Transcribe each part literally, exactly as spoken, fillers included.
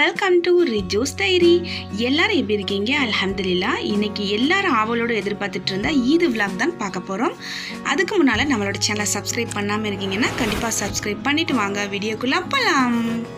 Welcome to ரிஜூஸ் diary. எல்லாரும் எப்படி இருக்கீங்க? அல்ஹம்துலில்லாஹ். இன்னைக்கு எல்லாரும் ஆவலோடு எதிர்பார்த்துட்டு இருந்த ஈது விலாக் தான் பார்க்க போகிறோம். அதுக்கு முன்னால் நம்மளோட சேனலை சப்ஸ்கிரைப் பண்ணாமல் இருக்கீங்கன்னா கண்டிப்பாக சப்ஸ்கிரைப் பண்ணிவிட்டு வாங்க வீடியோக்குள்ளே போகலாம்.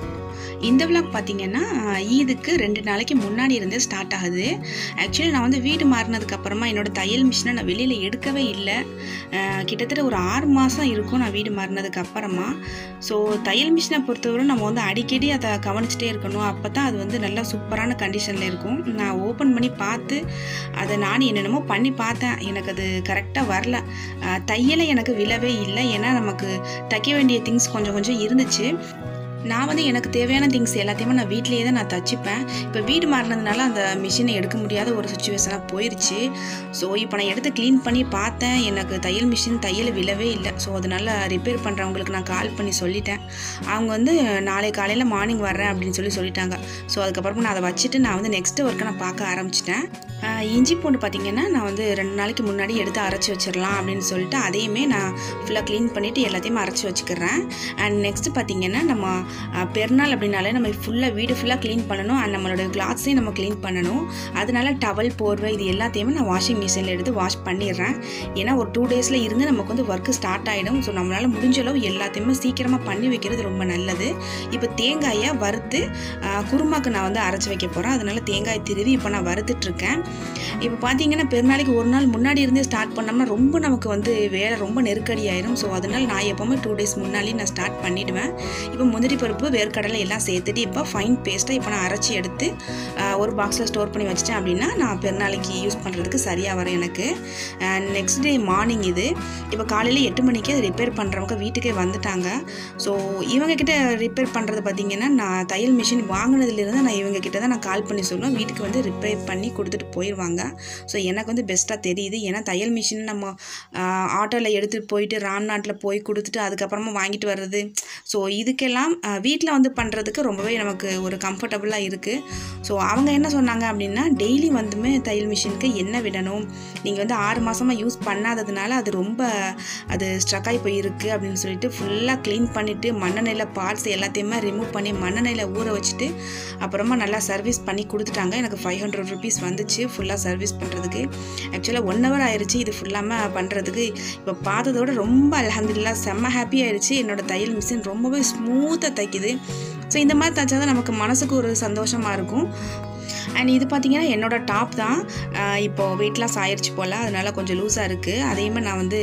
இந்த விலாக் பார்த்தீங்கன்னா ஈதுக்கு ரெண்டு நாளைக்கு முன்னாடி இருந்தே ஸ்டார்ட் ஆகுது. ஆக்சுவலி நான் வந்து வீடு மாறினதுக்கப்புறமா என்னோடய தையல் மிஷினை நான் வெளியில் எடுக்கவே இல்லை. கிட்டத்தட்ட ஒரு ஆறு மாதம் இருக்கும் நான் வீடு மாறினதுக்கு அப்புறமா. ஸோ தையல் மிஷினை பொறுத்தவரை நம்ம வந்து அடிக்கடி அதை கவனிச்சிட்டே இருக்கணும். அப்போ தான் அது வந்து நல்லா சூப்பரான கண்டிஷனில் இருக்கும். நான் ஓப்பன் பண்ணி பார்த்து அதை நான் என்னென்னமோ பண்ணி பார்த்தேன். எனக்கு அது கரெக்டாக வரல. தையலை எனக்கு விழவே இல்லை. ஏன்னா நமக்கு தைக்க வேண்டிய திங்ஸ் கொஞ்சம் கொஞ்சம் இருந்துச்சு. நான் வந்து எனக்கு தேவையான திங்ஸ் எல்லாத்தையுமே நான் வீட்லேயே தான் நான் தச்சுப்பேன். இப்போ வீடு மாறினதுனால அந்த மிஷினை எடுக்க முடியாத ஒரு சுச்சுவேஷனாக போயிடுச்சு. ஸோ இப்போ நான் எடுத்து க்ளீன் பண்ணி பார்த்தேன். எனக்கு தையல் மிஷின் தையல் விழவே இல்லை. ஸோ அதனால் ரிப்பேர் பண்ணுறவங்களுக்கு நான் கால் பண்ணி சொல்லிட்டேன். அவங்க வந்து நாளை காலையில் மார்னிங் வர்றேன் அப்படின்னு சொல்லி சொல்லிட்டாங்க. ஸோ அதுக்கப்புறமா நான் அதை வச்சுட்டு நான் வந்து நெக்ஸ்ட்டு ஒர்க்கை நான் பார்க்க ஆரம்பிச்சிட்டேன். இஞ்சி பூண்டு பார்த்திங்கன்னா நான் வந்து ரெண்டு நாளைக்கு முன்னாடி எடுத்து அரைச்சி வச்சிடலாம் அப்படின்னு சொல்லிட்டு அதையுமே நான் ஃபுல்லாக க்ளீன் பண்ணிவிட்டு எல்லாத்தையுமே அரைச்சி வச்சுக்கிறேன். அண்ட் நெக்ஸ்ட்டு பார்த்திங்கன்னா நம்ம பெருநாள் அப்படின்னாலே நம்ம ஃபுல்லாக வீடு ஃபுல்லாக க்ளீன் பண்ணணும். அண்ட் நம்மளோட கிளாத்ஸையும் நம்ம க்ளீன் பண்ணணும். அதனால டவல் போர்வை இது எல்லாத்தையுமே நான் வாஷிங் மிஷினில் எடுத்து வாஷ் பண்ணிடுறேன். ஏன்னா ஒரு டூ டேஸில் இருந்து நமக்கு வந்து ஒர்க்கு ஸ்டார்ட் ஆகிடும். ஸோ நம்மளால் முடிஞ்ச அளவு எல்லாத்தையுமே சீக்கிரமாக பண்ணி வைக்கிறது ரொம்ப நல்லது. இப்போ தேங்காயை வறுத்து குருமாக்கு நான் வந்து அரைச்சி வைக்க போகிறேன். அதனால தேங்காய் திருவி இப்போ நான் வறுத்துட்ருக்கேன். இப்போ பார்த்தீங்கன்னா பெருநாளைக்கு ஒரு நாள் முன்னாடி இருந்தே ஸ்டார்ட் பண்ணோம்னா ரொம்ப நமக்கு வந்து வேலை ரொம்ப நெருக்கடி ஆயிரும். ஸோ அதனால் நான் எப்போவுமே டூ டேஸ் முன்னாடி நான் ஸ்டார்ட் பண்ணிவிடுவேன். இப்போ முந்திரி பருப்பு வேர்க்கடலை எல்லாம் சேர்த்துட்டு இப்போ ஃபைன் பேஸ்ட்டாக இப்போ நான் அரைச்சி எடுத்து ஒரு பாக்ஸில் ஸ்டோர் பண்ணி வச்சிட்டேன் அப்படின்னா நான் பெருநாளைக்கு யூஸ் பண்ணுறதுக்கு சரியாக வரும் எனக்கு. நெக்ஸ்ட் டே மார்னிங் இது இப்போ காலையில் எட்டு மணிக்கே ரிப்பேர் பண்ணுறவங்க வீட்டுக்கே வந்துட்டாங்க. ஸோ இவங்கக்கிட்ட ரிப்பேர் பண்ணுறது பார்த்திங்கன்னா நான் தையல் மிஷின் வாங்கினதுலேருந்து நான் இவங்கக்கிட்ட தான் நான் கால் பண்ணி சொல்லுவேன். வீட்டுக்கு வந்து ரிப்பேர் பண்ணி கொடுத்துட்டு போயிடுவாங்க. ஸோ எனக்கு வந்து பெஸ்ட்டாக தெரியுது. ஏன்னா தையல் மிஷின் நம்ம ஆட்டோவில் எடுத்துகிட்டு போயிட்டு ராம்நாட்டில் போய் கொடுத்துட்டு அதுக்கப்புறமா வாங்கிட்டு வர்றது, ஸோ இதுக்கெல்லாம் வீட்டில் வந்து பண்ணுறதுக்கு ரொம்பவே நமக்கு ஒரு கம்ஃபர்டபுளாக இருக்குது. ஸோ அவங்க என்ன சொன்னாங்க அப்படின்னா டெய்லி வந்துமே தையல் மிஷினுக்கு என்ன விடணும், நீங்கள் வந்து ஆறு மாதமாக யூஸ் பண்ணாததுனால அது ரொம்ப அது ஸ்ட்ரக் ஆகி போயிருக்கு அப்படின்னு சொல்லிட்டு ஃபுல்லாக க்ளீன் பண்ணிவிட்டு மண்ணெண்ணெயில் பார்ட்ஸ் எல்லாத்தையுமே ரிமூவ் பண்ணி மண்ணெண்ணெயில் ஊற வச்சுட்டு அப்புறமா நல்லா சர்வீஸ் பண்ணி கொடுத்துட்டாங்க. எனக்கு ஃபைவ் ஹண்ட்ரட் ருபீஸ் வந்துச்சு ஃபுல்லாக சர்வீஸ் பண்ணுறதுக்கு. ஆக்சுவலாக ஒன் ஹவர் ஆயிடுச்சு இது ஃபுல்லாமல் பண்ணுறதுக்கு. இப்போ பார்த்ததோட ரொம்ப அல்ஹம்துலில்லாஹ் செம்ம ஹாப்பி ஆயிடுச்சு. என்னோடய தையல் மிஷின் ரொம்பவே ஸ்மூத்தாக தைக்குது. ஸோ இந்த மாதிரி தைச்சா தான் நமக்கு மனசுக்கு ஒரு சந்தோஷமாக இருக்கும். அண்ட் இது பார்த்திங்கன்னா என்னோடய டாப் தான். இப்போது வெயிட் லாஸ் ஆயிடுச்சு போல், அதனால் கொஞ்சம் லூஸாக இருக்குது. அதையுமே நான் வந்து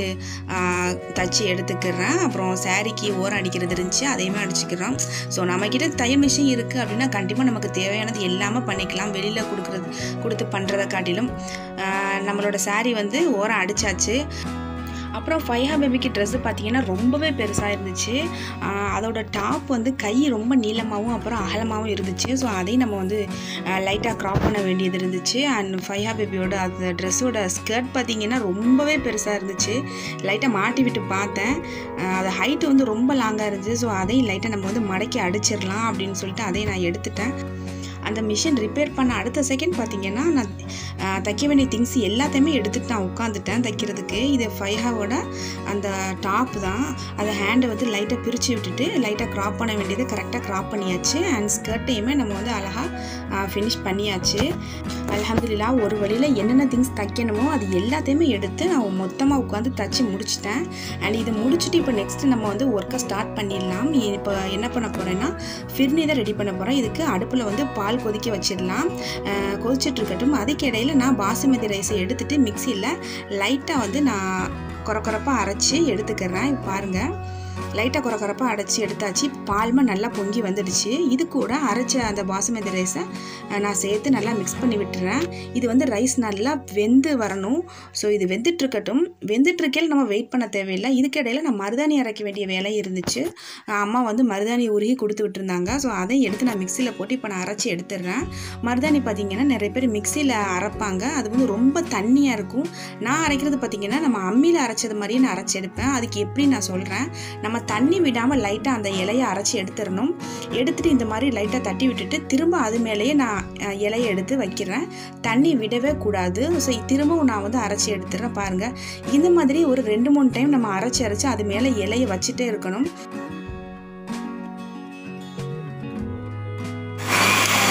தைச்சி எடுத்துக்கிறேன். அப்புறம் சாரீக்கு ஓரம் அடிக்கிறது இருந்துச்சு, அதையுமே அடிச்சுக்கிறோம். ஸோ நம்மக்கிட்ட தையல் மிஷின் இருக்குது அப்படின்னா கண்டிப்பாக நமக்கு தேவையானது எல்லாமே பண்ணிக்கலாம். வெளியில் கொடுக்குறது கொடுத்து பண்ணுறதை காட்டிலும் நம்மளோட சாரீ வந்து ஓரம் அடித்தாச்சு. அப்புறம் ஃபைஹா பேபிக்கு ட்ரெஸ்ஸு பார்த்திங்கன்னா ரொம்பவே பெருசாக இருந்துச்சு. அதோட டாப் வந்து கை ரொம்ப நீளமாகவும் அப்புறம் அகலமாகவும் இருந்துச்சு. ஸோ அதையும் நம்ம வந்து லைட்டாக க்ராப் பண்ண வேண்டியது இருந்துச்சு. அண்ட் ஃபைஹா பேபியோட அந்த ட்ரெஸ்ஸோட ஸ்கர்ட் பார்த்திங்கன்னா ரொம்பவே பெருசாக இருந்துச்சு. லைட்டாக மாட்டி விட்டு பார்த்தேன். அது ஹைட்டு வந்து ரொம்ப லாங்காக இருந்துச்சு. ஸோ அதையும் லைட்டாக நம்ம வந்து மடக்கி அடிச்சிடலாம் அப்படின்னு சொல்லிட்டு அதையும் நான் எடுத்துட்டேன். அந்த மிஷின் ரிப்பேர் பண்ண அடுத்த செகண்ட் பார்த்திங்கன்னா நான் தைக்க வேண்டிய திங்ஸ் எல்லாத்தையுமே எடுத்துகிட்டு நான் உட்காந்துட்டேன் தைக்கிறதுக்கு. இது ஃபைஹாவோட அந்த டாப் தான். அதை ஹேண்டை வந்து லைட்டாக பிரித்து விட்டுட்டு லைட்டாக க்ராப் பண்ண வேண்டியது கரெக்டாக க்ராப் பண்ணியாச்சு. அண்ட் ஸ்கர்ட்டையுமே நம்ம வந்து அழகாக ஃபினிஷ் பண்ணியாச்சு. அல்ஹம்துலில்லாஹ் ஒரு வழியில் என்னென்ன திங்ஸ் தைக்கணுமோ அது எல்லாத்தையுமே எடுத்து நான் மொத்தமாக உட்காந்து தைச்சி முடிச்சிட்டேன். அண்ட் இது முடிச்சுட்டு இப்போ நெக்ஸ்ட்டு நம்ம வந்து ஒர்க்கை ஸ்டார்ட் பண்ணிடலாம். இப்போ என்ன பண்ண போகிறேன்னா ஃபிர்னி தான் ரெடி பண்ண போகிறேன். இதுக்கு அடுப்பில் வந்து பால் கொதிக்க வச்சிடலாம். கொதிச்சுட்டு இருக்கட்டும். அதுக்கு இடையில் நான் பாசுமதி ரைஸை எடுத்துகிட்டு மிக்சியில் லைட்டாக வந்து நான் கொரக்கொரப்பாக அரைச்சி எடுத்துக்கிறேன். பாருங்கள், லைட்டாக குறக்குறப்பாக அடைச்சி எடுத்தாச்சு. பால்மா நல்லா பொங்கி வந்துடுச்சு. இது கூட அரைச்ச அந்த பாசுமதி ரைஸை நான் சேர்த்து நல்லா மிக்ஸ் பண்ணி விட்டுறேன். இது வந்து ரைஸ் நல்லா வெந்து வரணும். ஸோ இது வெந்துட்டுருக்கட்டும். வெந்துட்டுருக்கையில் நம்ம வெயிட் பண்ண தேவையில்லை. இதுக்கிடையில் நான் மருதாணி அரைக்க வேண்டிய வேலை இருந்துச்சு. அம்மா வந்து மருதாணி உருகி கொடுத்து விட்டுருந்தாங்க. ஸோ அதையும் எடுத்து நான் மிக்சியில் போட்டு இப்போ நான் அரைச்சி எடுத்துடுறேன். மருதாணி பார்த்திங்கன்னா நிறைய பேர் மிக்சியில் அரைப்பாங்க. அது வந்து ரொம்ப தண்ணியாக இருக்கும். நான் அரைக்கிறது பார்த்திங்கன்னா நம்ம அம்மியில் அரைச்சது மாதிரியே நான் அரைச்சி எடுப்பேன். அதுக்கு எப்படி நான் சொல்கிறேன். நம்ம தண்ணி விடாமல் லைட்டாக அந்த இலையை அரைச்சி எடுத்துடணும். எடுத்துகிட்டு இந்த மாதிரி லைட்டாக தட்டி விட்டுட்டு திரும்ப அது மேலேயே நான் இலையை எடுத்து வைக்கிறேன். தண்ணி விடவே கூடாது. ஸோ திரும்பவும் நான் வந்து அரைச்சி எடுத்துடுறேன். பாருங்கள், இந்த மாதிரி ஒரு ரெண்டு மூணு டைம் நம்ம அரைச்சி அரைச்சி அது மேலே இலையை வச்சுட்டே இருக்கணும்.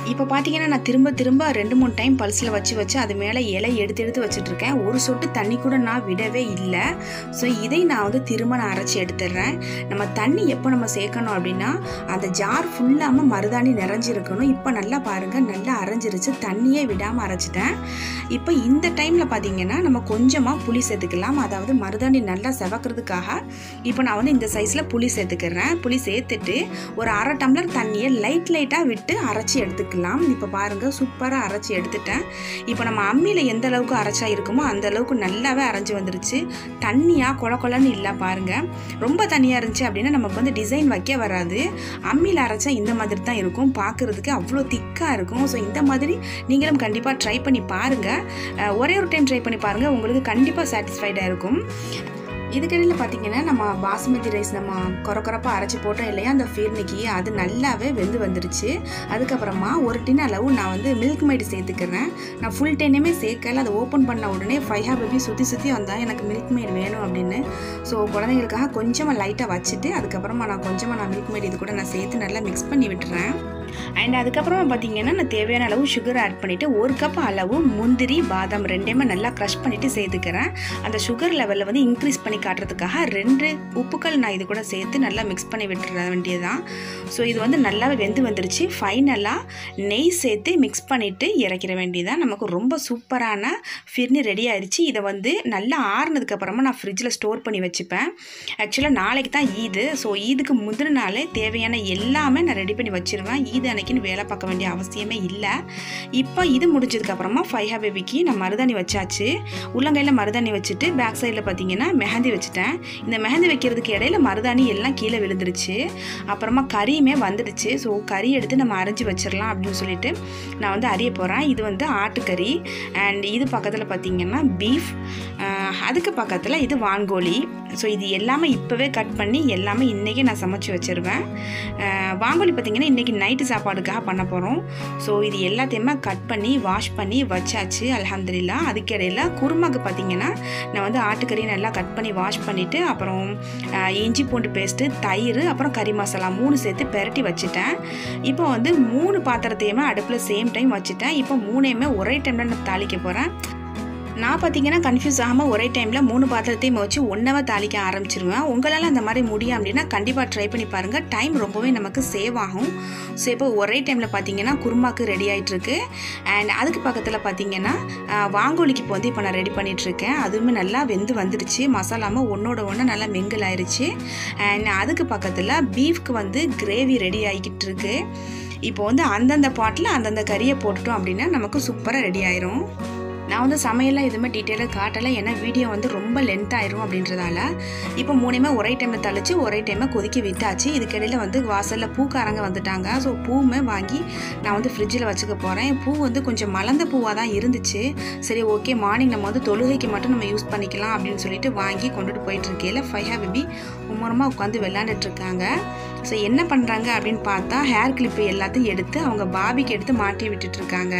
இப்போ பார்த்தீங்கன்னா நான் திரும்ப திரும்ப ரெண்டு மூணு டைம் பல்ஸில் வச்சு வச்சு அது மேலே இலை எடுத்து எடுத்து வச்சுட்ருக்கேன். ஒரு சொட்டு தண்ணி கூட நான் விடவே இல்லை. ஸோ இதை நான் வந்து திரும்ப நான் அரைச்சி எடுத்துடுறேன். நம்ம தண்ணி எப்போ நம்ம சேர்க்கணும் அப்படின்னா அந்த ஜார் ஃபுல்லாமல் மருதாணி நிறைஞ்சிருக்கணும். இப்போ நல்லா பாருங்கள், நல்லா அரைஞ்சிருச்சு, தண்ணியே விடாமல் அரைச்சிட்டேன். இப்போ இந்த டைமில் பார்த்தீங்கன்னா நம்ம கொஞ்சமாக புளி சேர்த்துக்கலாம். அதாவது மருதாணி நல்லா செவக்கிறதுக்காக இப்போ நான் வந்து இந்த சைஸில் புளி சேர்த்துக்கிறேன். புளி சேர்த்துட்டு ஒரு அரை டம்ளர் தண்ணியை லைட் லைட்டாக விட்டு அரைச்சி எடுத்துக்கலாம். இப்போ பாருங்கள், சூப்பராக அரைச்சி எடுத்துட்டேன். இப்போ நம்ம அம்மியில் எந்த அளவுக்கு அரைச்சா இருக்குமோ அந்த அளவுக்கு நல்லாவே அரைஞ்சி வந்துருச்சு. தண்ணியாக கொல கொலன்னு இல்லை பாருங்கள். ரொம்ப தண்ணியாக இருந்துச்சு அப்படின்னா நமக்கு வந்து டிசைன் வைக்க வராது. அம்மியில் அரைச்சா இந்த மாதிரி தான் இருக்கும், பார்க்குறதுக்கு அவ்வளோ திக்காக இருக்கும். ஸோ இந்த மாதிரி நீங்களும் கண்டிப்பாக ட்ரை பண்ணி பாருங்கள். ஒரே ஒரு டைம் ட்ரை பண்ணி பாருங்கள், உங்களுக்கு கண்டிப்பாக சாட்டிஸ்ஃபைடாக இருக்கும். இதுக்கடையில் பார்த்தீங்கன்னா நம்ம பாசுமதி ரைஸ் நம்ம கொரக்கொரப்பாக அரைச்சி போட்டோம் இல்லையா, அந்த ஃபீர்னிக்கு அது நல்லாவே வெந்து வந்துருச்சு. அதுக்கப்புறமா ஒரு டின் அளவு நான் வந்து மில்க் மைடு சேர்த்துக்கிறேன். நான் ஃபுல் டென்னுமே சேர்க்கல. அதை ஓப்பன் பண்ண உடனே ஃபைவ் பேபி சுற்றி சுற்றி வந்தால் எனக்கு மில்க் மைடு வேணும் அப்படின்னு. ஸோ குழந்தைங்களுக்காக கொஞ்சமாக லைட்டாக வச்சுட்டு அதுக்கப்புறமா நான் கொஞ்சமாக நான் மில்க் மைடு இது கூட நான் சேர்த்து நல்லா மிக்ஸ் பண்ணி விட்டுறேன். அண்ட் அதுக்கப்புறமா பார்த்தீங்கன்னா நான் தேவையான அளவு சுகர் ஆட் பண்ணிவிட்டு ஒரு கப் அளவு முந்திரி பாதாம் ரெண்டையுமே நல்லா க்ரஷ் பண்ணிவிட்டு சேர்த்துக்கிறேன். அந்த சுகர் லெவலில் வந்து இன்க்ரீஸ் பண்ணி காட்டுறதுக்காக ரெண்டு உப்புக்கள் நான் இது கூட சேர்த்து நல்லா மிக்ஸ் பண்ணி விட்டுற வேண்டியதுதான். ஸோ இது வந்து நல்லாவே வெந்து வந்துருச்சு. ஃபைனலாக நெய் சேர்த்து மிக்ஸ் பண்ணிவிட்டு இறக்கிற வேண்டியதான். நமக்கு ரொம்ப சூப்பரான ஃபிர்னி ரெடி ஆயிடுச்சு. இதை வந்து நல்லா ஆறுனதுக்கப்புறமா நான் ஃப்ரிட்ஜில் ஸ்டோர் பண்ணி வச்சுப்பேன். ஆக்சுவலாக நாளைக்கு தான் ஈது. ஸோ ஈதுக்கு முந்தின நாளே தேவையான எல்லாமே நான் ரெடி பண்ணி வச்சுருவேன். ஈது அன்னைக்குன்னு வேலை பார்க்க வேண்டிய அவசியமே இல்லை. இப்போ இது முடிஞ்சதுக்கப்புறமா ஃபைஹா பேபிக்கு நான் மருதாணி வச்சாச்சு. உள்ளங்கையில் மருதாணி வச்சுட்டு பேக் சைடில் பார்த்தீங்கன்னா மெஹந்தி வச்சுட்டேன். இந்த மெஹந்தி வைக்கிறதுக்கு இடையில மருதாணி எல்லாம் கீழே விழுந்துருச்சு. அப்புறமா கறியுமே வந்துடுச்சு. ஸோ கறி எடுத்து நம்ம அரைஞ்சி வச்சிடலாம் அப்படின்னு சொல்லிட்டு நான் வந்து அறிய போகிறேன். இது வந்து ஆட்டுக்கறி அண்ட் இது பக்கத்தில் பார்த்தீங்கன்னா பீஃப், அதுக்கு பக்கத்தில் இது வான்கோழி. ஸோ இது எல்லாமே இப்போவே கட் பண்ணி எல்லாமே இன்றைக்கி நான் சமைச்சு வச்சுருவேன். வான்கோழி பார்த்திங்கன்னா இன்றைக்கி நைட்டு சாப்பாடுக்காக பண்ண போகிறோம். ஸோ இது எல்லாத்தையுமே கட் பண்ணி வாஷ் பண்ணி வச்சாச்சு அல்ஹம்துலில்லாஹ். அதுக்கிடையில் குருமாக்கு பார்த்திங்கன்னா நான் வந்து ஆட்டுக்கறியை நல்லா கட் பண்ணி வாஷ் பண்ணிவிட்டு அப்புறம் இஞ்சி பூண்டு பேஸ்ட்டு, தயிர், அப்புறம் கறி மசாலா மூணு சேர்த்து பெரட்டி வச்சுட்டேன். இப்போ வந்து மூணு பாத்திரத்தையுமே அடுப்பில் சேம் டைம் வச்சுட்டேன். இப்போ மூணையுமே ஒரே டைமில் நான் தாளிக்க போகிறேன். நான் பார்த்தீங்கன்னா கன்ஃபியூஸ் ஆகாமல் ஒரே டைமில் மூணு பாத்திரத்தையும் வச்சு ஒன்றாவே தாளிக்க ஆரம்பிச்சிருவேன். உங்களால் அந்த மாதிரி முடியும் அப்படின்னா கண்டிப்பாக ட்ரை பண்ணி பாருங்கள். டைம் ரொம்பவே நமக்கு சேவ் ஆகும். ஸோ இப்போ ஒரே டைமில் பார்த்தீங்கன்னா குருமாக்கு ரெடி ஆகிட்டுருக்கு. அண்ட் அதுக்கு பக்கத்தில் பார்த்தீங்கன்னா வாங்கோலிக்கு இப்போ வந்து இப்போ நான் ரெடி பண்ணிகிட்ருக்கேன். அதுவுமே நல்லா வெந்து வந்துடுச்சு. மசாலாமல் ஒன்றோட ஒன்று நல்லா மிங்கிள் ஆயிடுச்சு. அண்ட் அதுக்கு பக்கத்தில் பீஃப்க்கு வந்து கிரேவி ரெடி ஆகிக்கிட்டு இருக்கு. இப்போ வந்து அந்தந்த பாட்டில் அந்தந்த கறியை போட்டுட்டோம் அப்படின்னா நமக்கு சூப்பராக ரெடி ஆயிரும். நான் வந்து சமையலாம் எதுவுமே டீட்டெயிலாக காட்டலை, ஏன்னா வீடியோ வந்து ரொம்ப லென்த் ஆயிரும் அப்படின்றதால. இப்போ மூணுமே ஒரே டைமில் தளிச்சு ஒரே டைமில் கொதிக்க விட்டாச்சு. இதுக்கிடையில் வந்து வாசலில் பூக்காரங்க வந்துட்டாங்க. ஸோ பூவுமே வாங்கி நான் வந்து ஃப்ரிட்ஜில் வச்சுக்க போகிறேன். பூ வந்து கொஞ்சம் மலர்ந்த பூவாக தான் இருந்துச்சு. சரி ஓகே, மார்னிங் நம்ம வந்து தொழுகைக்கு மட்டும் நம்ம யூஸ் பண்ணிக்கலாம் அப்படின்னு சொல்லிட்டு வாங்கி கொண்டுட்டு போயிட்டுருக்கையில் ஃபைஹா பேபி உமரமாக உட்காந்து விளாண்டுட்ருக்காங்க. ஸோ என்ன பண்ணுறாங்க அப்படின்னு பார்த்தா ஹேர் கிளிப்பு எல்லாத்தையும் எடுத்து அவங்க பாபிக்கு எடுத்து மாட்டி விட்டுட்ருக்காங்க.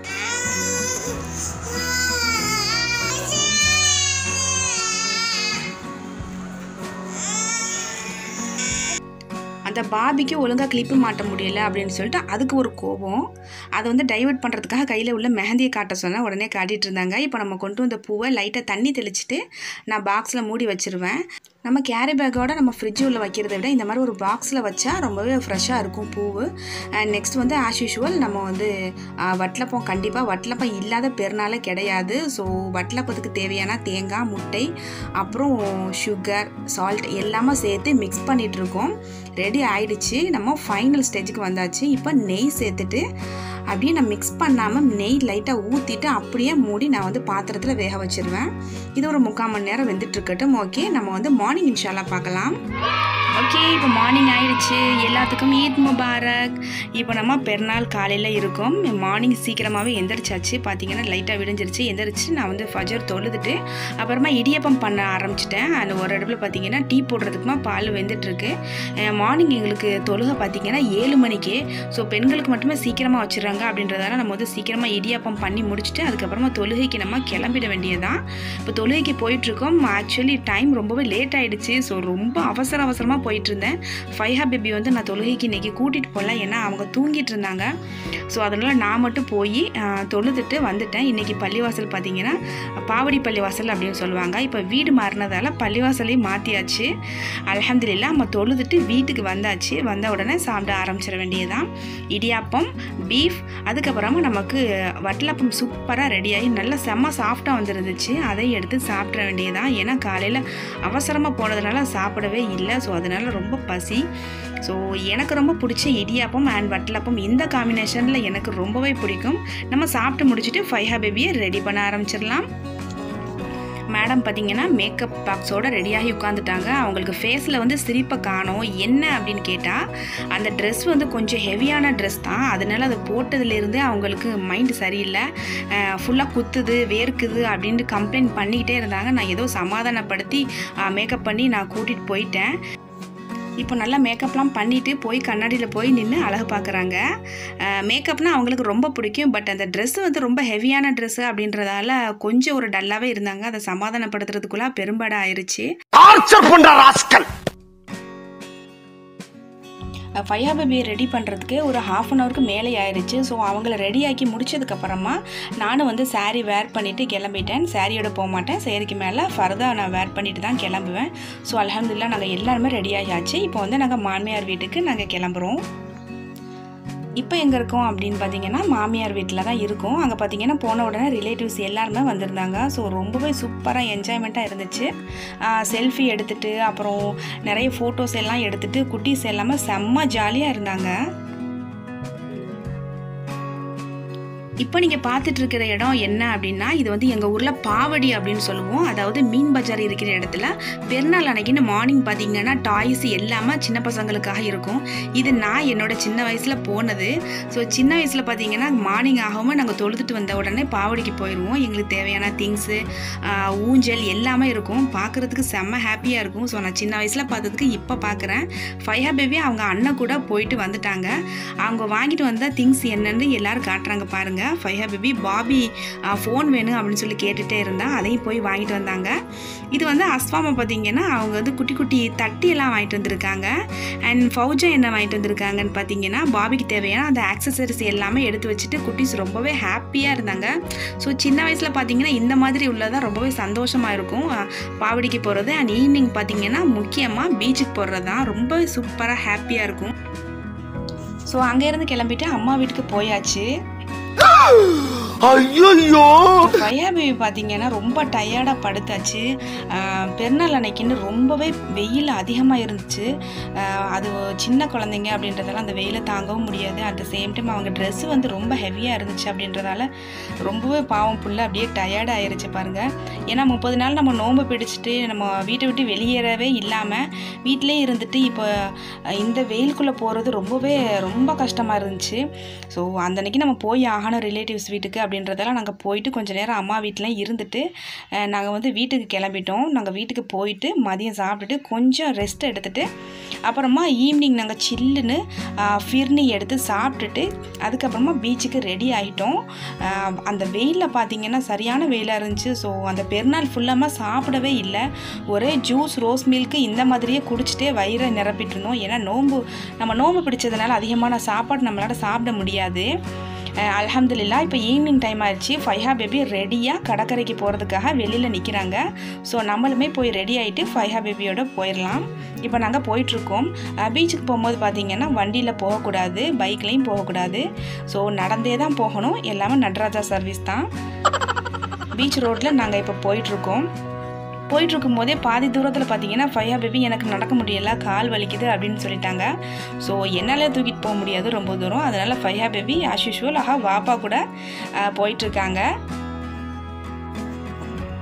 அந்த பாபிக்கு ஒழுங்காக கிளிப்பு மாட்ட முடியலை அப்படின்னு சொல்லிட்டு அதுக்கு ஒரு கோபம். அதை வந்து டைவர்ட் பண்ணுறதுக்காக கையில் உள்ள மெஹந்தியை காட்ட சொன்னால் உடனே காட்டிகிட்டு இருந்தாங்க. இப்போ நம்ம கொண்டு வந்த பூவை லைட்டாக தண்ணி தெளிச்சுட்டு நான் பாக்ஸில் மூடி வச்சுருவேன். நம்ம கேரி பேக்கோட நம்ம ஃப்ரிட்ஜு உள்ள வைக்கிறத விட இந்த மாதிரி ஒரு பாக்ஸில் வச்சா ரொம்பவே ஃப்ரெஷ்ஷாக இருக்கும் பூவு. அண்ட் நெக்ஸ்ட் வந்து ஆஸ் யூஷுவல் நம்ம வந்து வட்டலப்பம், கண்டிப்பாக வட்டலப்பம் இல்லாத பெருநாளே கிடையாது. ஸோ வட்டலப்பத்துக்கு தேவையான தேங்காய், முட்டை, அப்புறம் சுகர், சால்ட் எல்லாமே சேர்த்து மிக்ஸ் பண்ணிகிட்ருக்கோம். ரெடி ஆயிடுச்சு. நம்ம ஃபைனல் ஸ்டேஜுக்கு வந்தாச்சு. இப்போ நெய் சேர்த்துட்டு அப்படியே நான் மிக்ஸ் பண்ணாமல் நெய் லைட்டாக ஊற்றிட்டு அப்படியே மூடி நான் வந்து பாத்திரத்தில் வேக வச்சுருவேன். இது ஒரு முக்கால் மணி நேரம் வெந்துட்டுருக்கட்டும். ஓகே, நம்ம வந்து மார்னிங் இன்ஷால்லா பார்க்கலாம். ஓகே, இப்போ மார்னிங் ஆயிடுச்சு. எல்லாத்துக்கும் ஈத் முபாரக். இப்போ நம்ம பெருநாள் காலையில் இருக்கோம். மார்னிங் சீக்கிரமாகவே எந்திரிச்சாச்சு. பார்த்தீங்கன்னா லைட்டாக விடிஞ்சிருச்சு. எந்திரிச்சு நான் வந்து ஃபஜர் தொழுதுட்டு அப்புறமா இடியப்பம் பண்ண ஆரம்பிச்சிட்டேன். அந்த ஒரு இடத்துல பார்த்தீங்கன்னா டீ போடுறதுக்குமா பால் வெந்துட்டுருக்கு. மார்னிங் எங்களுக்கு தொழுகை பார்த்தீங்கன்னா ஏழு மணிக்கு. ஸோ பெண்களுக்கு மட்டுமே சீக்கிரமாக வச்சுருவாங்க போகிறாங்க அப்படின்றதால நம்ம வந்து சீக்கிரமாக இடியாப்பம் பண்ணி முடிச்சுட்டு அதுக்கப்புறமா தொழுகைக்கு நம்ம கிளம்பிட வேண்டியதான். இப்போ தொழுகைக்கு போயிட்டுருக்கோம். ஆக்சுவலி டைம் ரொம்பவே லேட் ஆகிடுச்சு. ஸோ ரொம்ப அவசர அவசரமாக போயிட்டு இருந்தேன். ஃபைஹா பேபி வந்து நான் தொழுகைக்கு இன்றைக்கி கூட்டிகிட்டு போகல, ஏன்னா அவங்க தூங்கிட்டு இருந்தாங்க. ஸோ அதனால் நான் மட்டும் போய் தொழுதுட்டு வந்துட்டேன். இன்றைக்கி பள்ளிவாசல் பார்த்திங்கன்னா பாவடி பள்ளிவாசல் அப்படின்னு சொல்லுவாங்க. இப்போ வீடு மாறினதால் பள்ளிவாசலையும் மாற்றியாச்சு. அல்ஹம்துலில்லாஹ் நம்ம தொழுதுட்டு வீட்டுக்கு வந்தாச்சு. வந்த உடனே சாப்பிட ஆரம்பிச்சிட வேண்டியதான். இடியாப்பம், பீஃப், அதுக்கப்புறமா நமக்கு வட்டலப்பம் சூப்பராக ரெடியாகி நல்லா செம்ம சாஃப்டாக வந்துருந்துச்சு. அதை எடுத்து சாப்பிட வேண்டியதான். ஏன்னா காலையில் அவசரமாக போனதுனால சாப்பிடவே இல்லை. ஸோ அதனால் ரொம்ப பசி. ஸோ எனக்கு ரொம்ப பிடிச்ச இடியாப்பம் அண்ட் வட்டலப்பம் இந்த காம்பினேஷனில் எனக்கு ரொம்பவே பிடிக்கும். நம்ம சாப்பிட்டு முடிச்சுட்டு ஃபைஹா பேபியை ரெடி பண்ண ஆரம்பிச்சிடலாம். மேடம் பார்த்திங்கன்னா மேக்கப் பாக்ஸோடு ரெடியாகி உட்காந்துட்டாங்க. அவங்களுக்கு ஃபேஸில் வந்து சிரிப்பை காணோம். என்ன அப்படின்னு கேட்டால் அந்த ட்ரெஸ் வந்து கொஞ்சம் ஹெவியான ட்ரெஸ் தான். அதனால் அதை போட்டதுலேருந்து அவங்களுக்கு மைண்டு சரியில்லை, ஃபுல்லாக குத்துது வேர்க்குது அப்படின்ட்டு கம்ப்ளைண்ட் பண்ணிக்கிட்டே இருந்தாங்க. நான் ஏதோ சமாதானப்படுத்தி மேக்கப் பண்ணி நான் கூட்டிகிட்டு போயிட்டேன். இப்போ நல்லா மேக்கப்லாம் பண்ணிவிட்டு போய் கண்ணாடியில் போய் நின்று அழகு பார்க்குறாங்க. மேக்கப்னால் அவங்களுக்கு ரொம்ப பிடிக்கும். பட் அந்த ட்ரெஸ்ஸு வந்து ரொம்ப ஹெவியான ட்ரெஸ்ஸு அப்படின்றதால கொஞ்சம் ஒரு டல்லாகவே இருந்தாங்க. அதை சமாதானப்படுத்துறதுக்குள்ளே பெரும்பாடு ஆயிடுச்சு. ஃபைஹா பேபியை ரெடி பண்ணுறதுக்கு ஒரு ஹாஃப் அன் ஹவருக்கு மேலே ஆயிடுச்சு. ஸோ அவங்கள ரெடியாக்கி முடிச்சதுக்கப்புறமா நானும் வந்து சாரீ வேர் பண்ணிவிட்டு கிளம்பிட்டேன். சாரியோட போக மாட்டேன், சாரிக்கு மேலே ஃபர்தா நான் வேர் பண்ணிவிட்டு தான் கிளம்புவேன். ஸோ அல்ஹம்துலில்லாஹ் நாங்கள் எல்லாருமே ரெடி ஆகியாச்சு. இப்போ வந்து நாங்கள் மாமியார் வீட்டுக்கு நாங்கள் கிளம்புறோம். இப்போ எங்கே இருக்கோம் அப்படின்னு பார்த்தீங்கன்னா மாமியார் வீட்டில் தான் இருக்கோம். அங்கே பார்த்தீங்கன்னா போன உடனே ரிலேட்டிவ்ஸ் எல்லாருமே வந்திருந்தாங்க. ஸோ ரொம்பவே சூப்பராக என்ஜாய்மெண்ட்டாக இருந்துச்சு. செல்ஃபி எடுத்துகிட்டு அப்புறம் நிறைய ஃபோட்டோஸ் எல்லாம் எடுத்துகிட்டு குட்டீஸ் எல்லாமே செம்ம ஜாலியாக இருந்தாங்க. இப்போ நீங்கள் பார்த்துட்டு இருக்கிற இடம் என்ன அப்படின்னா, இது வந்து எங்கள் ஊரில் பாவடி அப்படின்னு சொல்லுவோம். அதாவது மீன் பஜார் இருக்கிற இடத்துல பெருநாள் அன்னைக்குன்னு மார்னிங் பார்த்தீங்கன்னா டாய்ஸ் எல்லாமே சின்ன பசங்களுக்காக இருக்கும். இது நான் என்னோட சின்ன வயசில் போனது. ஸோ சின்ன வயசில் பார்த்தீங்கன்னா மார்னிங் ஆகாமல் நாங்கள் தொழுதுட்டு வந்த உடனே பாவடிக்கு போயிடுவோம். எங்களுக்கு தேவையான திங்ஸு, ஊஞ்சல் எல்லாமே இருக்கும். பார்க்குறதுக்கு செம்ம ஹாப்பியாக இருக்கும். ஸோ நான் சின்ன வயசில் பார்த்ததுக்கு இப்போ பார்க்குறேன். ஃபைஹா பேபி அவங்க அண்ணன் கூட போயிட்டு வந்துட்டாங்க. அவங்க வாங்கிட்டு வந்த திங்ஸ் என்னன்னு எல்லோரும் காட்டுறாங்க பாருங்கள். ஃபைஹா பேபி பாபி ஃபோன் வேணும் அப்படின்னு சொல்லி கேட்டுகிட்டே இருந்தா, அதையும் போய் வாங்கிட்டு வந்தாங்க. இது வந்து அஸ்வாமா பார்த்தீங்கன்னா அவங்க வந்து குட்டி குட்டி தட்டியெல்லாம் வாங்கிட்டு வந்திருக்காங்க. அண்ட் ஃபௌஜா என்ன வாங்கிட்டு வந்திருக்காங்கன்னு பார்த்தீங்கன்னா பாபிக்கு தேவையான அந்த ஆக்சசரிஸ் எல்லாமே எடுத்து வச்சுட்டு குட்டீஸ் ரொம்பவே ஹாப்பியாக இருந்தாங்க. ஸோ சின்ன வயசில் பார்த்தீங்கன்னா இந்த மாதிரி உள்ளதான் ரொம்பவே சந்தோஷமாக இருக்கும். பாவடிக்கு போகிறது அண்ட் ஈவினிங் பார்த்தீங்கன்னா முக்கியமாக பீச்சுக்கு போகிறது தான் ரொம்பவே சூப்பராக ஹாப்பியாக இருக்கும். ஸோ அங்கேருந்து கிளம்பிட்டு அம்மா வீட்டுக்கு போயாச்சு. ஐயோ ஃபைஹா பேபி பார்த்தீங்கன்னா ரொம்ப டயர்டாக படுத்தாச்சு. பெருநாள் அன்னைக்குன்னு ரொம்பவே வெயில் அதிகமாக இருந்துச்சு. அது சின்ன குழந்தைங்க அப்படின்றதால அந்த வெயிலை தாங்கவும் முடியாது. அட் த சேம் டைம் அவங்க ட்ரெஸ்ஸு வந்து ரொம்ப ஹெவியாக இருந்துச்சு அப்படின்றதால ரொம்பவே பாவம் புள்ள அப்படியே டயர்டாக ஆயிடுச்சு பாருங்கள். ஏன்னா முப்பது நாள் நம்ம நோன்பு பிடிச்சிட்டு நம்ம வீட்டை விட்டு வெளியேறவே இல்லாமல் வீட்டிலே இருந்துட்டு இப்போ இந்த வெயிலுக்குள்ளே போகிறது ரொம்பவே ரொம்ப கஷ்டமாக இருந்துச்சு. ஸோ அந்த அன்னைக்கு நம்ம போய் ஆகணும் ரிலேட்டிவ்ஸ் வீட்டுக்கு அப்படின்றதெல்லாம் நாங்கள் போயிட்டு கொஞ்சம் நேரம் அம்மா வீட்டில் இருந்துட்டு நாங்கள் வந்து வீட்டுக்கு கிளம்பிட்டோம். நாங்கள் வீட்டுக்கு போயிட்டு மதியம் சாப்பிட்டுட்டு கொஞ்சம் ரெஸ்ட் எடுத்துகிட்டு அப்புறமா ஈவினிங் நாங்கள் சில்லுன்னு ஃபிர்னி எடுத்து சாப்பிட்டுட்டு அதுக்கப்புறமா பீச்சுக்கு ரெடி ஆகிட்டோம். அந்த வெயிலில் பார்த்திங்கன்னா சரியான வெயிலாக இருந்துச்சு. ஸோ அந்த பெருநாள் ஃபுல்லாக சாப்பிடவே இல்லை. ஒரே ஜூஸ், ரோஸ் மில்க்கு இந்த மாதிரியே குடிச்சிட்டே வயிறை நிரப்பிட்டு இருந்தோம். ஏன்னா நோம்பு நம்ம நோம்பு பிடிச்சதுனால அதிகமான சாப்பாடு நம்மளால் சாப்பிட முடியாது. அல்ஹம்துலில்லாஹ் இப்போ ஈவினிங் டைம் ஆயிடுச்சு. ஃபைஹா பேபி ரெடியாக கடற்கரைக்கு போகிறதுக்காக வெளியில் நிற்கிறாங்க. ஸோ நம்மளுமே போய் ரெடி ஆகிட்டு ஃபைஹா பேபியோட போயிடலாம். இப்போ நாங்கள் போயிட்டுருக்கோம். பீச்சுக்கு போகும்போது பார்த்திங்கன்னா வண்டியில் போகக்கூடாது, பைக்லேயும் போகக்கூடாது. ஸோ நடந்தே தான் போகணும். எல்லாமே நடராஜா சர்வீஸ் தான். பீச் ரோட்டில் நாங்கள் இப்போ போயிட்டுருக்கோம். போயிட்டுருக்கும் போதே பாதி தூரத்தில் பார்த்தீங்கன்னா ஃபைஹா பேபி எனக்கு நடக்க முடியல, கால் வலிக்குது அப்படின்னு சொல்லிட்டாங்க. ஸோ என்னால் தூக்கிட்டு போக முடியாது ரொம்ப தூரம். அதனால் ஃபைஹா பேபி ஆஸ் யூஷுவல் ஆஹா வாப்பா கூட போயிட்டுருக்காங்க.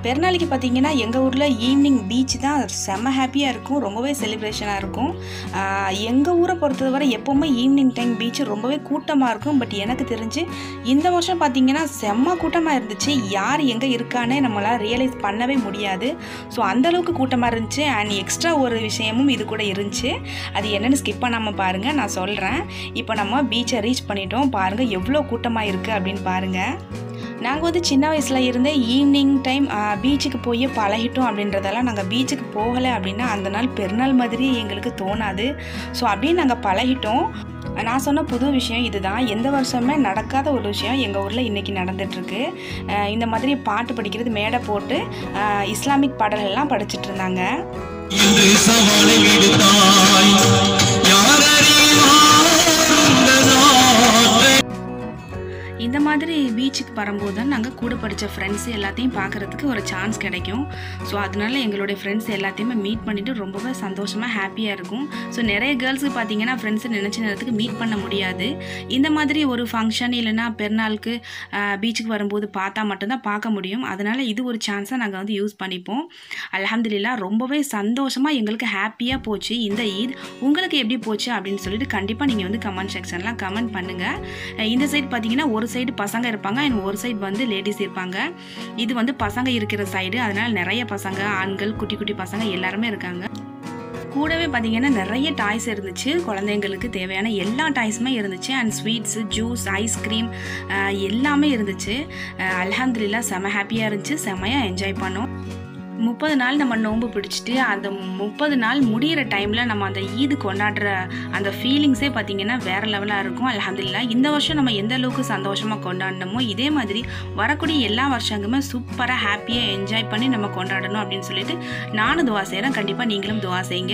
பெருநாளைக்கு பார்த்தீங்கன்னா எங்கள் ஊரில் ஈவினிங் பீச் தான் செம்ம ஹாப்பியாக இருக்கும், ரொம்பவே செலிப்ரேஷனாக இருக்கும். எங்கள் ஊரை பொறுத்தவரை எப்போவுமே ஈவினிங் டைம் பீச் ரொம்பவே கூட்டமாக இருக்கும். பட் எனக்கு தெரிஞ்சு இந்த வருஷம் பார்த்திங்கன்னா செம்ம கூட்டமாக இருந்துச்சு. யார் எங்கே இருக்கானே நம்மளால் ரியலைஸ் பண்ணவே முடியாது. ஸோ அந்தளவுக்கு கூட்டமாக இருந்துச்சு. அண்ட் எக்ஸ்ட்ரா ஒரு விஷயமும் இது கூட இருந்துச்சு. அது என்னென்னு ஸ்கிப் பண்ணாமல் பாருங்கள், நான் சொல்கிறேன். இப்போ நம்ம பீச்சை ரீச் பண்ணிட்டோம். பாருங்கள் எவ்வளோ கூட்டமாக இருக்குது அப்படின்னு பாருங்கள். நாங்கள் வந்து சின்ன வயசில் இருந்தே ஈவினிங் டைம் பீச்சுக்கு போய் பழகிட்டோம். அப்படின்றதெல்லாம் நாங்கள் பீச்சுக்கு போகலை அப்படின்னா அந்த நாள் பெருநாள் மாதிரி எங்களுக்கு தோணாது. ஸோ அப்படியே நாங்கள் பழகிட்டோம். நான் சொன்ன புது விஷயம் இதுதான், எந்த வருஷமே நடக்காத ஒரு விஷயம் எங்கள் ஊரில் இன்றைக்கி நடந்துகிட்ருக்கு. இந்த மாதிரி பாட்டு படிக்கிறது, மேடை போட்டு இஸ்லாமிக் பாடல்கள்லாம் படிச்சுட்டு இருந்தாங்க. இந்த மாதிரி பீச்சுக்கு வரும்போது தான் நாங்கள் கூட படித்த ஃப்ரெண்ட்ஸ் எல்லாத்தையும் பார்க்குறதுக்கு ஒரு சான்ஸ் கிடைக்கும். ஸோ அதனால எங்களுடைய ஃப்ரெண்ட்ஸ் எல்லாத்தையுமே மீட் பண்ணிவிட்டு ரொம்பவே சந்தோஷமாக ஹாப்பியாக இருக்கும். ஸோ நிறைய கேர்ள்ஸுக்கு பார்த்தீங்கன்னா ஃப்ரெண்ட்ஸை நினச்ச நேரத்துக்கு மீட் பண்ண முடியாது. இந்த மாதிரி ஒரு ஃபங்க்ஷன் இல்லைன்னா பெருநாளுக்கு பீச்சுக்கு வரும்போது பார்த்தா மட்டும்தான் பார்க்க முடியும். அதனால் இது ஒரு சான்ஸாக நாங்கள் வந்து யூஸ் பண்ணிப்போம். அல்ஹம்துலில்லாஹ் ரொம்பவே சந்தோஷமாக எங்களுக்கு ஹாப்பியாக போச்சு இந்த ஈத். உங்களுக்கு எப்படி போச்சு அப்படின்னு சொல்லிட்டு கண்டிப்பாக நீங்கள் வந்து கமெண்ட் செக்ஷன்லாம் கமெண்ட் பண்ணுங்கள். இந்த சைடு பார்த்தீங்கன்னா ஒரு சைடு பசங்க இருப்பாங்க அண்ட் ஒரு சைடு வந்து லேடிஸ் இருப்பாங்க. இது வந்து பசங்க இருக்கிற சைடு, அதனால் நிறைய பசங்க, ஆண்கள், குட்டி குட்டி பசங்க எல்லாருமே இருக்காங்க. கூடவே பார்த்தீங்கன்னா நிறைய டாய்ஸ் இருந்துச்சு, குழந்தைங்களுக்கு தேவையான எல்லா டாய்ஸுமே இருந்துச்சு. அண்ட் ஸ்வீட்ஸு, ஜூஸ், ஐஸ்கிரீம் எல்லாமே இருந்துச்சு. அல்ஹம்துலில்லாஹ் செம ஹாப்பியாக இருந்துச்சு, செமையாக என்ஜாய் பண்ணோம். முப்பது நாள் நம்ம நோன்பு பிடிச்சிட்டு அந்த முப்பது நாள் முடிகிற டைமில் நம்ம அந்த ஈது கொண்டாடுற அந்த ஃபீலிங்ஸே பார்த்திங்கன்னா வேறு லெவலாக இருக்கும். அல்ஹம்துலில்லாஹ் இந்த வருஷம் நம்ம எந்த அளவுக்கு சந்தோஷமாக கொண்டாடினோமோ இதே மாதிரி வரக்கூடிய எல்லா வருஷங்களுமே சூப்பராக ஹாப்பியாக என்ஜாய் பண்ணி நம்ம கொண்டாடணும் அப்படின்னு சொல்லிட்டு நானும் துவா செய்கிறேன். கண்டிப்பாக நீங்களும் துவா செய்யுங்க.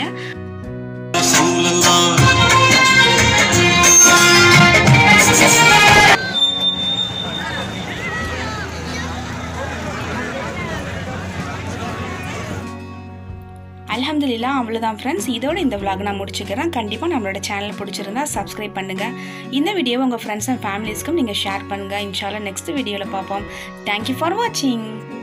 அல்ஹம்துலில்லாஹ் அவ்வளோதான் ஃப்ரெண்ட்ஸ், இதோட இந்த விளாக் நான் முடிச்சுக்கிறேன். கண்டிப்பாக நம்மளோட சேனல் பிடிச்சிருந்தா சப்ஸ்கிரைப் பண்ணுங்கள். இந்த வீடியோவை உங்கள் ஃப்ரெண்ட்ஸ் அண்ட் ஃபேமிலிஸ்க்கும் நீங்கள் ஷேர் பண்ணுங்கள். இன்ஷால்லா நெக்ஸ்ட் வீடியோவில் பார்ப்போம். தேங்க்யூ ஃபார் வாட்சிங்.